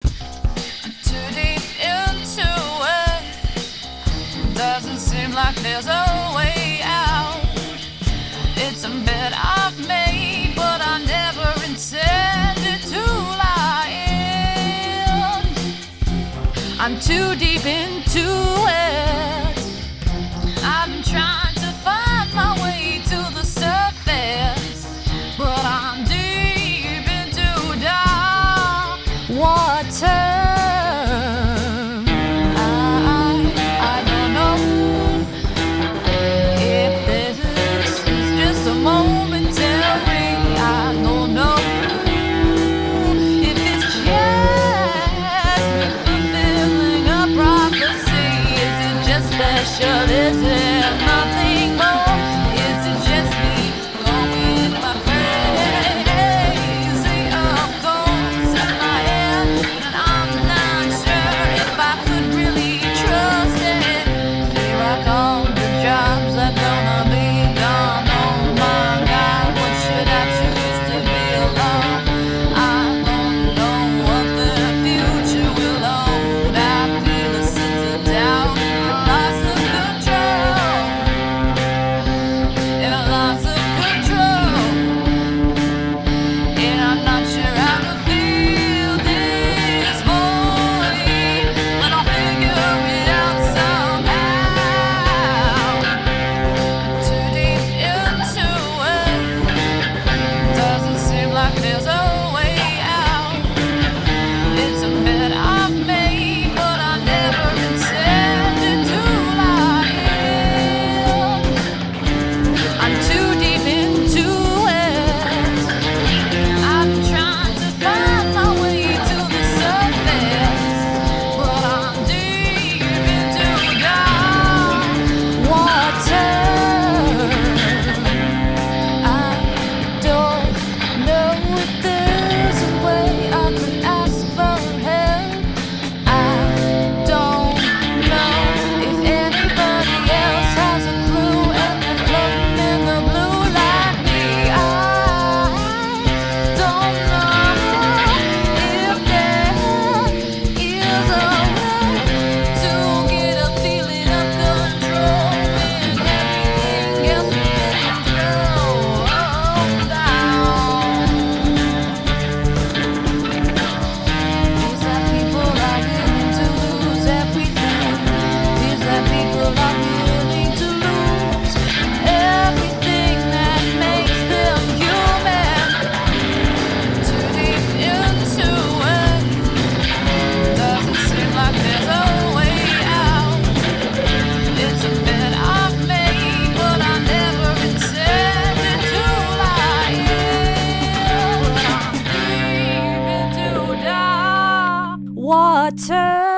Too deep into it. Doesn't seem like there's a way out. It's a bed I've made, but I never intended to lie in. I'm too deep into it. I've been trying to find my way to the surface, but I'm deep into dark water. I don't know if this is just a momentary. I don't know if it's just me fulfilling a prophecy. Is it just special? Is it nothing more? Is it just me going my crazy of thoughts in my head? And I'm not sure if I could really trust it. Feel like all the jobs are gonna be gone. Oh my God, what should I choose to be alone? I don't know what the future will hold. I feel a sense of doubt and a loss of control. And a loss of control. And I'm not sure how to feel this void, but I'll figure it out somehow. Too deep into it. Doesn't seem like there's a way out. It's a bed I've made, but I never intended to lie in. I'm too deep into it. I've been trying to find my way to the surface, but I'm deep into dark water. I don't know if there's a way I could ask for help. I don't know if anybody else has a clue, and they're floating in the blue like me. I don't know if there is a way to get a feeling of control when everything else has been controlled down. These are people are willing to lose everything. These are people are willing to lose everything that makes them human. Too deep into it. Doesn't seem like there's a way out. It's a bed I've made, but I never intended to lie in. I'm deep into dark water.